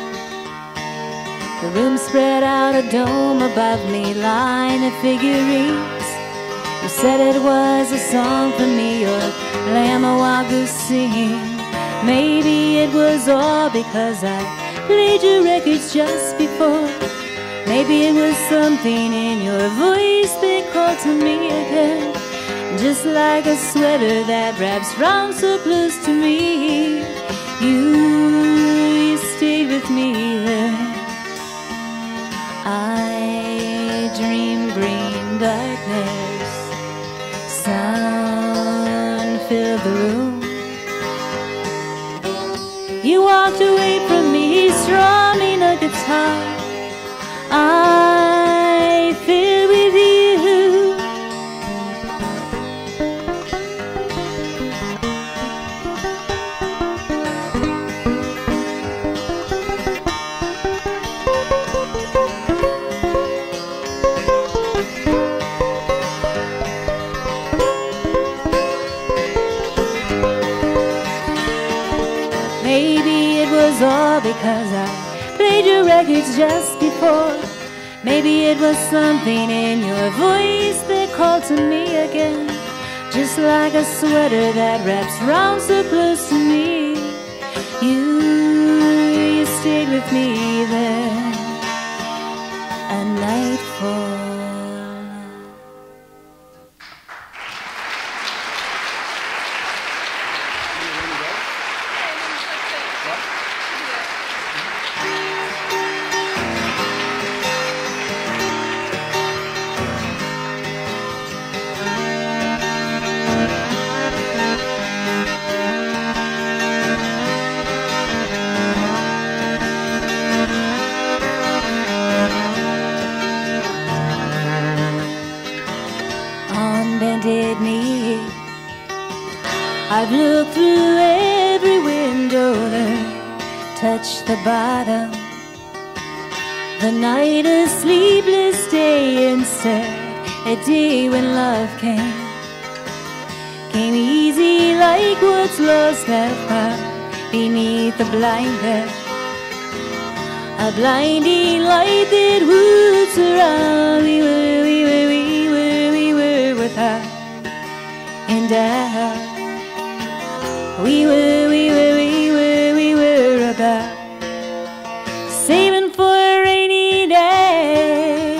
S2: The room spread out a dome above me, line of figurines. You said it was a song for me, or Lamawagu sing. Maybe it was all because I played your records just before. Maybe it was something in your voice that called to me again. Just like a sweater that wraps round so close to me. You, you stayed with me then. I dream green darkness, sound filled the room. You walked away from me, strumming a guitar. I feel with you. Maybe it was all because I played your records just before. Maybe it was something in your voice that called to me again. Just like a sweater that wraps round so close to me. You, you stayed with me there. A nightfall. Bended knee, I've looked through every window there, touched the bottom. The night a sleepless day instead, a day when love came. Came easy like what's lost at found beneath the blanket. A blinding light that would surround. We were, we were, we were, we were without and out. We were, we were, we were, we were about saving for a rainy day.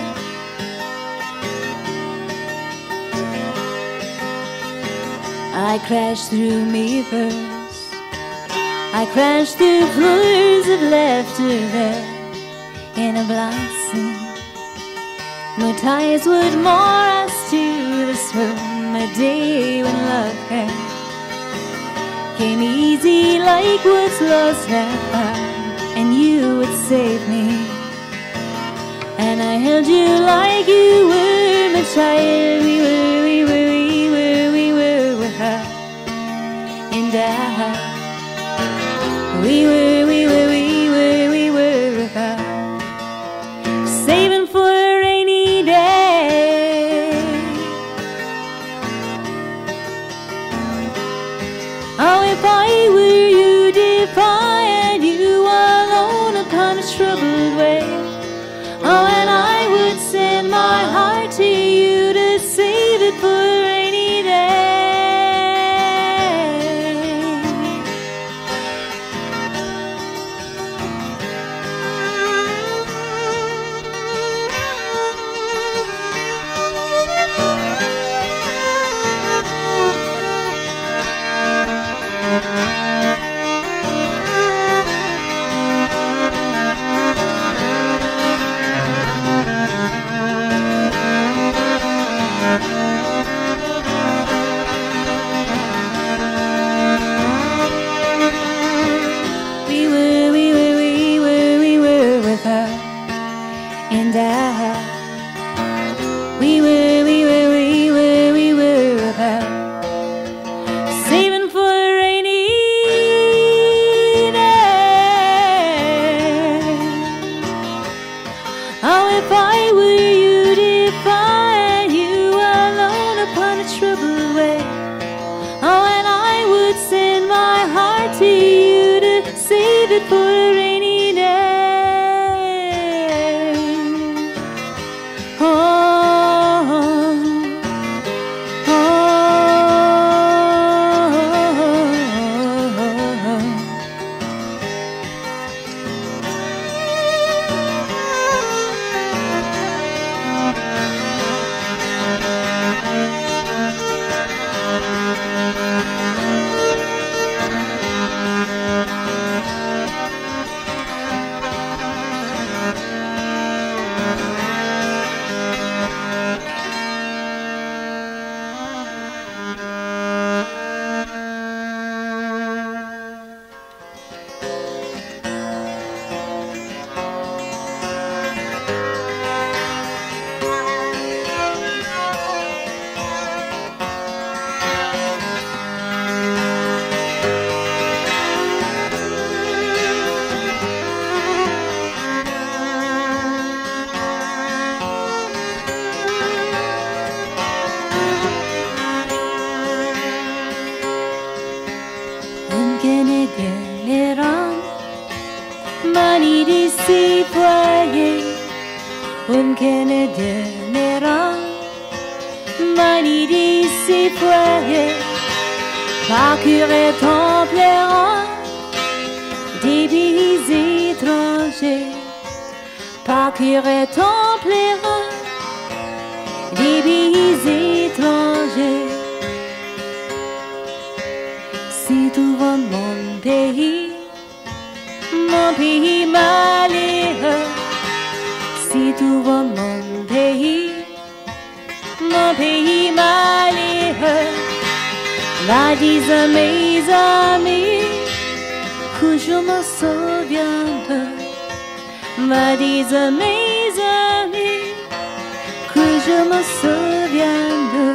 S2: I crashed through mirrors, I crashed through floors of laughter there in a blind scene. No ties would moor us to the swoon. A day when love came, came easy like what's lost at found, and you would save me. And I held you like you were my child. We were, we were, we were, we were with her and I. We were, we were, we were, we were about saving for a rainy day. Oh, if I were you, defiant, you alone upon a troubled way. Oh, and I would send my heart to you to save it for a rainy day. save it for a rainy day. Oh, oh, un Canadien errant, manie d'ici foyer, parcourait en pleurant des pays étrangers, parcourait en pleurant des pays étrangers. Si tu vois mon pays, mon pays malheureux, si tu vois mon pays, mon pays malheureux, va dire à mes amis que je me souviens d'eux, va dire à mes amis que je me souviens d'eux.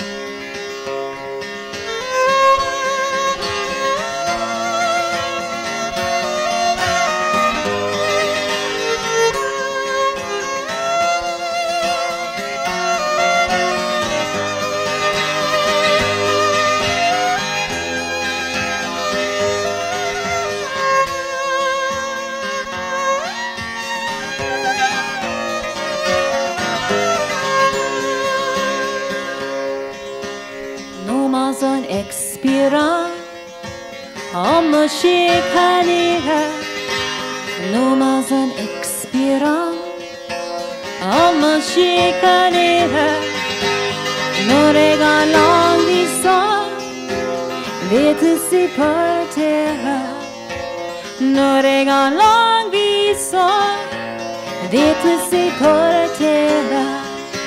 S2: Expirant, en me chicanera, nous en expirant, en me chicanera, nous régalant l'histoire, vite si par terre, nous régalant l'histoire, vite si par terre.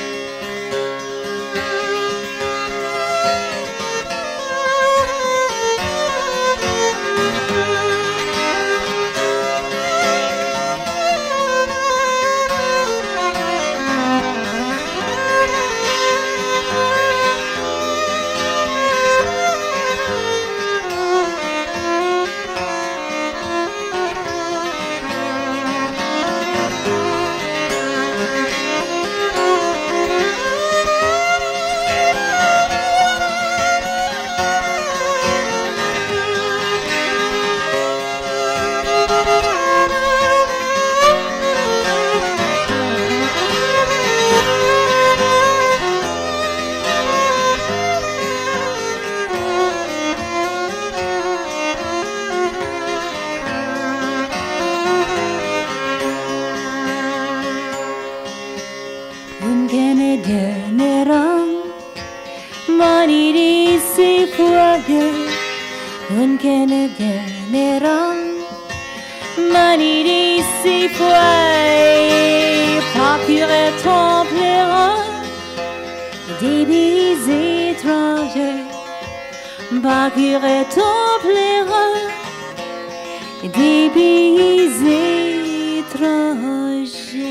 S2: Un Canadien errant, manie d'ici foyer, parcourait en pleurant des pays étrangers, parcourait en pleurant des pays étrangers.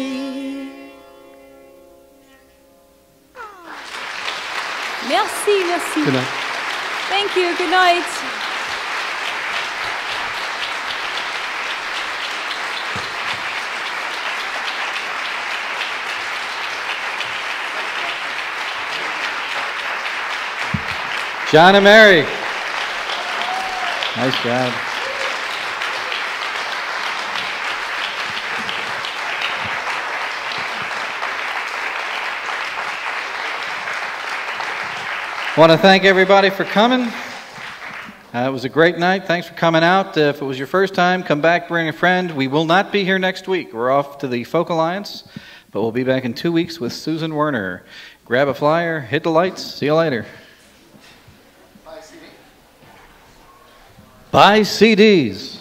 S4: Merci, merci.
S3: Good night.
S4: Thank you. Good night.
S1: John and Mary. Nice job. Want to thank everybody for coming. Uh, it was a great night. Thanks for coming out. Uh, if it was your first time, come back, bring a friend. We will not be here next week. We're off to the Folk Alliance, but we'll be back in two weeks with Susan Werner. Grab a flyer, hit the lights. See you later. Buy C D. Buy C Ds.